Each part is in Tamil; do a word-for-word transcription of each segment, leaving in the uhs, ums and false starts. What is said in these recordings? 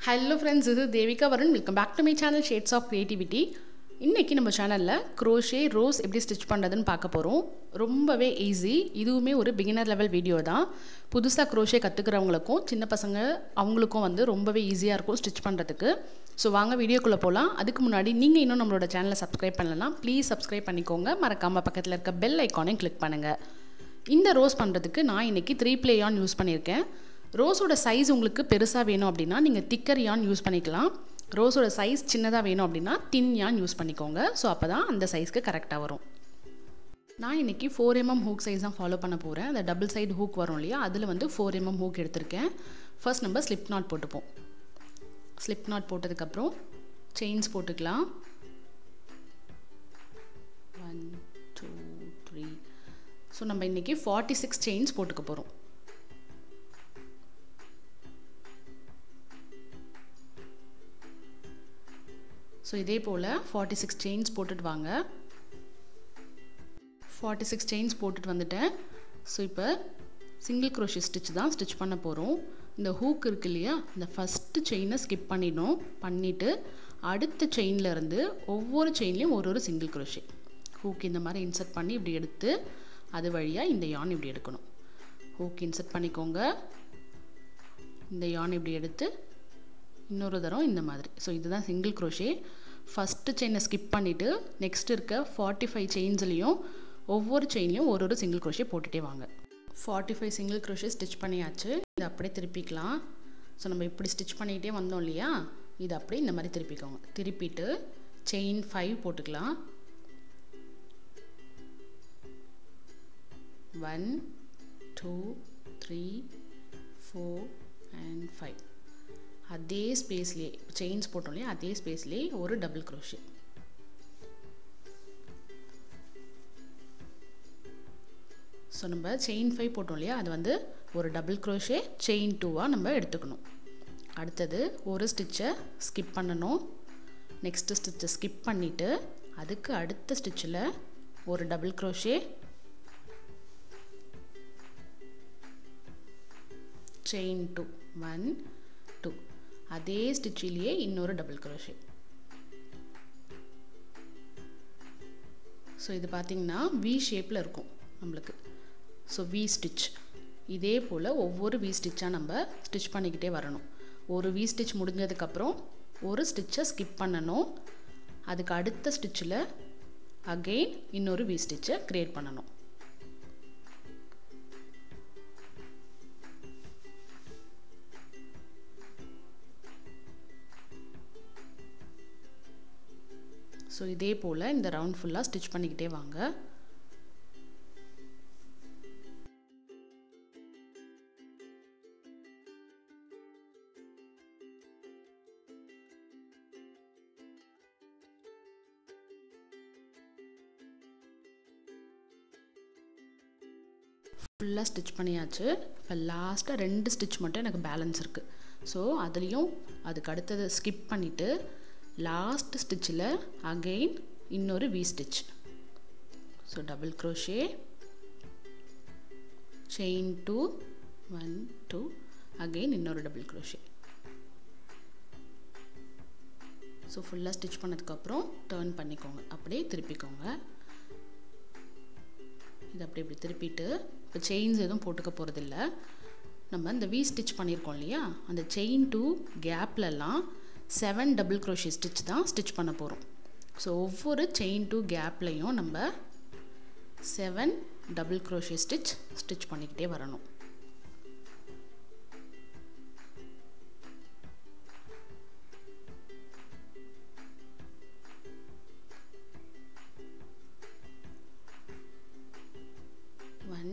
Hello friends, this is Devika Varun. Welcome back to my channel Shades of Creativity. இன்னைக்கு நம்ம சேனல்ல crochet rose எப்படி ஸ்டிட்ச் பண்றதுன்னு பார்க்க போறோம். ரொம்பவே ஈஸி. இதுவுமே ஒரு beginner level வீடியோ தான். புதுசா crochet கத்துக்கறவங்களுக்கும் சின்ன பசங்க அவங்களுக்கும் வந்து ரொம்பவே ஈஸியா இருக்கும் ஸ்டிட்ச் பண்றதுக்கு. சோ வாங்க வீடியோக்குள்ள போலாம். அதுக்கு முன்னாடி நீங்க இன்னும் நம்மளோட சேனலை சப்ஸ்கிரைப் பண்ணலனா ப்ளீஸ் சப்ஸ்கிரைப் பண்ணிக்கோங்க. மறக்காம பக்கத்துல இருக்க பெல் ஐகானையும் கிளிக் பண்ணுங்க. இந்த ரோஸ் பண்றதுக்கு நான் இன்னைக்கு three ply yarn யூஸ் பண்ணிருக்கேன். ரோஸோட சைஸ் உங்களுக்கு பெருசா வேணும் அப்படினா நீங்க thicker yarn யூஸ் பண்ணிக்கலாம். ரோஸோட சைஸ் சின்னதா வேணும் அப்படினா thin yarn யூஸ் பண்ணிக்கோங்க. சோ அப்பதான் அந்த சைஸ்க்கு கரெக்ட்டா வரும். நான் இன்னைக்கு four millimeter hook size தான் ஃபாலோ பண்ண போறேன். அந்த டபுள் சைடு ஹூக் வரும் இல்லையா அதுல வந்து four millimeter hook எடுத்துர்க்கேன். ஃபர்ஸ்ட் நம்ம ஸ்லிப் knot போட்டுப்போம். ஸ்லிப் knot போட்டதுக்கு அப்புறம் செயின்ஸ் போட்டுக்கலாம். one two three சோ நம்ம இன்னைக்கு forty-six செயின்ஸ் போட்டுக்க போறோம். So இதே போல forty-six chains போட்டுட்டு வாங்க. forty-six chains போட்டுட்டு வந்துட்டேன். சோ இப்போ single crochet stitch தான் ஸ்டிட்ச் பண்ண போறோம். இந்த ஹூக் இருக்கு இல்லையா இந்த ஃபர்ஸ்ட் செயினை ஸ்கிப் பண்ணிடணும். பண்ணிட்டு அடுத்த செயின்ல இருந்து ஒவ்வொரு செயின்லயும் ஒரு ஒரு single crochet. ஹூக் இந்த மாதிரி இன்சர்ட் பண்ணி இப்படி எடுத்து அது வழியா இந்த yarn இப்படி எடுக்கணும். ஹூக் இன்சர்ட் பண்ணிக்கோங்க. இந்த yarn இப்படி எடுத்து இன்னொரு தரம் இந்த மாதிரி. சோ இதுதான் single crochet. ஃபர்ஸ்ட் செயினை ஸ்கிப் பண்ணிட்டு நெக்ஸ்ட் இருக்க forty-five செயின்ஸ்லயும் ஒவ்வொரு செயின்லயும் ஒரு ஒரு single crochet போட்டுட்டே வாங்க. forty-five single crochet ஸ்டிட்ச் பண்ணியாச்சு. இத அப்படியே திருப்பிக்கலாம். சோ நம்ம இப்படி ஸ்டிட்ச் பண்ணிட்டே வந்தோம் இல்லையா இத அப்படியே இந்த மாதிரி திருப்பிக்கோங்க. திருப்பிட்டு செயின் five போட்டுக்கலாம். one two three four and five அதே ஸ்பேஸ்லயே செயின்ஸ் போட்டோம்ல அதே ஸ்பேஸ்லயே ஒரு டபுள் crochet. சோ நம்ம செயின் five போட்டோம்ல அது வந்து ஒரு டபுள் crochet செயின் two ஆ நம்ம எடுத்துக்கணும். அடுத்து ஒரு ஸ்டிட்சை ஸ்கிப் பண்ணனும். நெக்ஸ்ட் ஸ்டிட்சை ஸ்கிப் பண்ணிட்டு அதுக்கு அடுத்த ஸ்டிட்ச்ல ஒரு double crochet chain two one two அதே ஸ்டிட்ச்லயே இன்னொரு டபுள் crochet. சோ இது பாத்தீங்கன்னா V ஷேப்ல இருக்கும் நமக்கு. So V stitch. இதே போல ஒவ்வொரு V ஸ்டிட்சா நம்ம ஸ்டிட்ச் பண்ணிக்கிட்டே வரணும். ஒரு V ஸ்டிட்ச் முடிஞ்சதுக்கு அப்புறம் ஒரு ஸ்டிட்சை ஸ்கிப் பண்ணனும். அதுக்கு அடுத்த ஸ்டிட்ச்ல again இன்னொரு V ஸ்டிட்சை கிரியேட் பண்ணனும். சோ இதே போல இந்த ரவுண்ட் ஃபுல்லா ஸ்டிட்ச் பண்ணிக்கிட்டே வாங்க. ஃபுல்லா ஸ்டிட்ச் பண்ணியாச்சு. இப்ப லாஸ்டா ரெண்டு ஸ்டிட்ச் மட்டும் எனக்கு பேலன்ஸ் இருக்கு. சோ அதுலயும் அதுக்கு அடுத்து ஸ்கிப் பண்ணிட்டு last stitchல again இன்னொரு V stitch. So double crochet chain two one two again இன்னொரு double crochet. So full stitch பண்ணதுக்கு அப்புறம் turn பண்ணிக்கோங்க. அப்படியே திருப்பிக்கோங்க. இது அப்படியே இப்படி திருப்பிட்டு இப்ப chains எதுவும் போட்டுக்க போறது இல்ல. நம்ம இந்த V stitch பண்ணிருக்கோம் இல்லையா அந்த chain two கேப்ல எல்லாம் seven double crochet stitch தான் ஸ்டிட்ச் பண்ண போறோம். சோ ஒவ்வொரு chain two கேப்லயும் நம்ம seven double crochet stitch stitch பண்ணிக்கிட்டே வரணும். one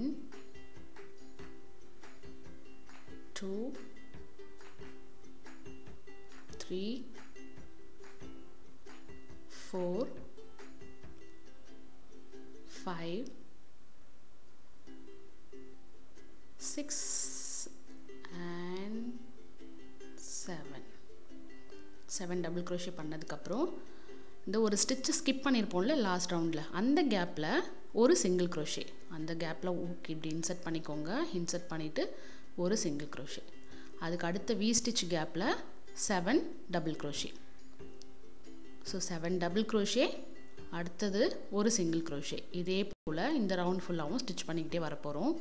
two three four five six and seven seven double crochet பண்ணதுக்கு அப்புறம் இந்த ஒரு ஸ்டிட்ச் ஸ்கிப் பண்ணிருப்போம்ல லாஸ்ட் ரவுண்ட்ல அந்த கேப்ல ஒரு single crochet. அந்த கேப்ல ஹூக் இப்படி இன்சர்ட் பண்ணிக்கோங்க. இன்சர்ட் பண்ணிட்டு ஒரு single crochet. அதுக்கு அடுத்த V stitch கேப்ல seven double crochet. So seven double crochet, அடுத்தது ஒரு single crochet. இதே போல இந்த ரவுண்ட் ஃபுல்லாவும் ஸ்டிட்ச் பண்ணிக்கிட்டே வர போறோம்.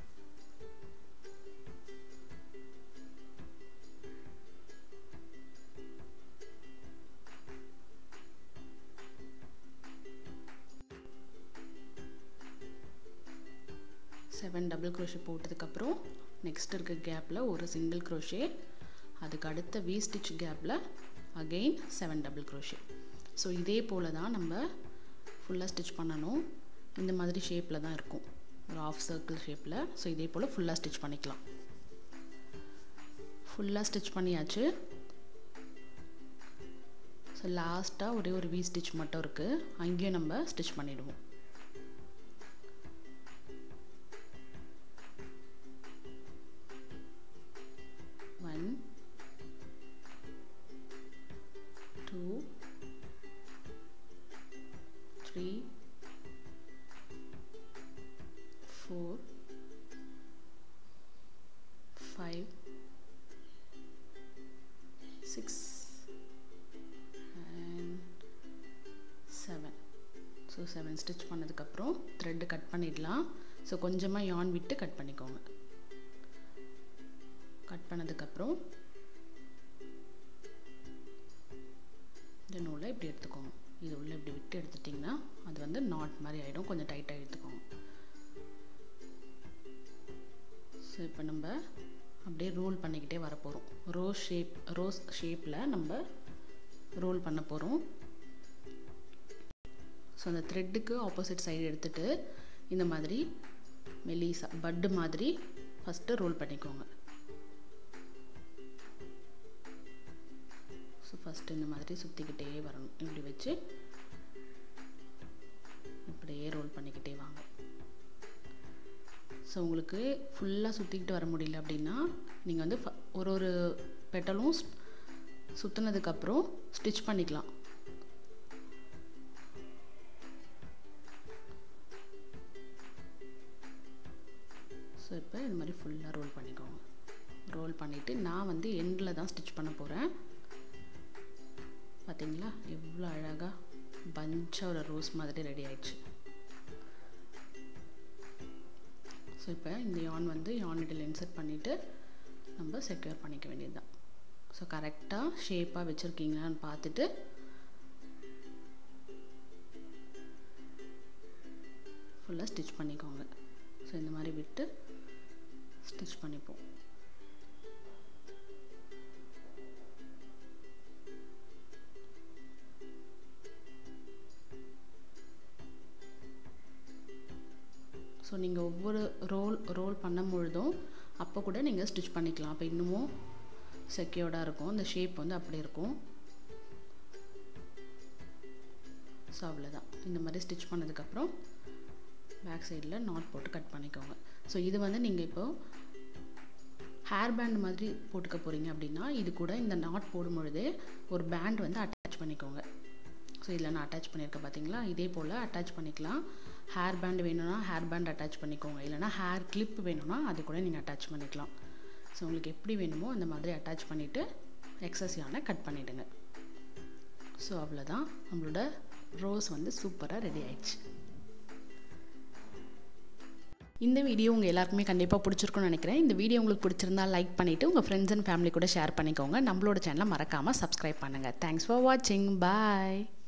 seven double crochet போட்டதுக்கு அப்புறம் நெக்ஸ்ட் இருக்க கேப்ல ஒரு single crochet, அதுக்கு அடுத்த V stitch கேப்ல again seven double crochet. So இதே போல தான் நம்ம ஃபுல்லாக ஸ்டிச் பண்ணணும். இந்த மாதிரி ஷேப்பில் தான் இருக்கும், ஒரு ஆஃப் சர்க்கிள் ஷேப்பில். ஸோ இதே போல் ஃபுல்லாக ஸ்டிச் பண்ணிக்கலாம். ஃபுல்லாக ஸ்டிச் பண்ணியாச்சு. ஸோ லாஸ்ட்டாக ஒரே ஒரு V ஸ்டிச் மட்டும் இருக்குது, அங்கேயும் நம்ம ஸ்டிச் பண்ணிவிடுவோம். One two three, four, five, six, and seven. So seven stitch பண்ணதுக்கு அப்புறம் thread கட் பண்ணிடலாம். ஸோ கொஞ்சமாக yarn விட்டு கட் பண்ணிக்கோங்க. கட் பண்ணதுக்கு அப்புறம் இந்த நூலை இப்படி எடுத்துக்கோங்க. இது உள்ள இப்படி விட்டு எடுத்துட்டிங்கன்னா அது வந்து நாட் மாதிரி ஆகிடும், கொஞ்சம் டைட்டாக எடுத்துக்கோங்க. ஸோ இப்போ நம்ம அப்படியே ரோல் பண்ணிக்கிட்டே வர போகிறோம். ரோஸ் ஷேப் ரோஸ் ஷேப்பில் நம்ம ரோல் பண்ண போகிறோம். ஸோ அந்த த்ரெட்டுக்கு ஆப்போசிட் சைடு எடுத்துகிட்டு இந்த மாதிரி மெலிசா பட்டு மாதிரி ஃபஸ்ட்டு ரோல் பண்ணிக்கோங்க. ஸோ ஃபஸ்ட்டு இந்த மாதிரி சுற்றிக்கிட்டே வரணும். இப்படி வச்சு இப்படியே ரோல் பண்ணிக்கிட்டே வாங்க. ஸோ உங்களுக்கு ஃபுல்லாக சுற்றிக்கிட்டு வர முடியல அப்படின்னா நீங்கள் வந்து ஒரு ஒரு பெட்டலும் சுற்றினதுக்கப்புறம் ஸ்டிச் பண்ணிக்கலாம். ஸோ இப்போ இந்த மாதிரி ஃபுல்லாக ரோல் பண்ணிக்கோங்க. ரோல் பண்ணிவிட்டு நான் வந்து எண்டில் தான் ஸ்டிச் பண்ண போகிறேன். பார்த்தீங்களா எவ்வளோ அழகாக பஞ்சாக ஒரு ரோஸ் மாதிரி ரெடி ஆயிடுச்சு. ஸோ இப்போ இந்த யான் வந்து யான் நீடில் இன்சர்ட் பண்ணிவிட்டு நம்ம செக்யூர் பண்ணிக்க வேண்டியது தான். ஸோ கரெக்டாக ஷேப்பாக வச்சுருக்கீங்களான்னு பார்த்துட்டு ஃபுல்லாக ஸ்டிச் பண்ணிக்கோங்க. ஸோ இந்த மாதிரி விட்டு ஸ்டிச் பண்ணிப்போம். ஸோ நீங்கள் ஒவ்வொரு ரோல் ரோல் பண்ணும் பொழுதும் அப்போ கூட நீங்கள் ஸ்டிச் பண்ணிக்கலாம். அப்போ இன்னமும் செக்யூர்டாக இருக்கும், இந்த ஷேப் வந்து அப்படி இருக்கும். ஸோ அவ்வளோதான். இந்த மாதிரி ஸ்டிச் பண்ணதுக்கப்புறம் பேக் சைடில் நாட் போட்டு கட் பண்ணிக்கோங்க. ஸோ இது வந்து நீங்கள் இப்போது ஹேர் பேண்ட் மாதிரி போட்டுக்க போகிறீங்க அப்படின்னா இது கூட இந்த நாட் போடும் பொழுதே ஒரு பேண்ட் வந்து அட்டாச் பண்ணிக்கோங்க. ஸோ இதில் நான் அட்டாச் பண்ணியிருக்கேன் பார்த்தீங்களா, இதே போல் அட்டாச் பண்ணிக்கலாம். ஹேர் பேண்ட் வேணும்னா ஹேர் பேண்ட் அட்டாச் பண்ணிக்கோங்க, இல்லைனா ஹேர் கிளிப் வேணும்னா அது கூட நீங்கள் அட்டாச் பண்ணிக்கலாம். ஸோ உங்களுக்கு எப்படி வேணுமோ அந்த மாதிரி அட்டாச் பண்ணிவிட்டு எக்ஸஸ் யானை கட் பண்ணிவிடுங்க. ஸோ அவ்வளோதான், நம்மளோட ரோஸ் வந்து சூப்பராக ரெடி ஆயிடுச்சு. இந்த வீடியோ உங்கள் எல்லாருக்குமே கண்டிப்பாக பிடிச்சிருக்குன்னு நினைக்கிறேன். இந்த வீடியோ உங்களுக்கு பிடிச்சிருந்தா லைக் பண்ணிவிட்டு உங்கள் ஃப்ரெண்ட்ஸ் அண்ட் ஃபேமிலி கூட ஷேர் பண்ணிக்கோங்க. நம்மளோட சேனலை மறக்காமல் சப்ஸ்கிரைப் பண்ணுங்கள். தேங்க்ஸ் ஃபார் வாட்சிங். பாய்.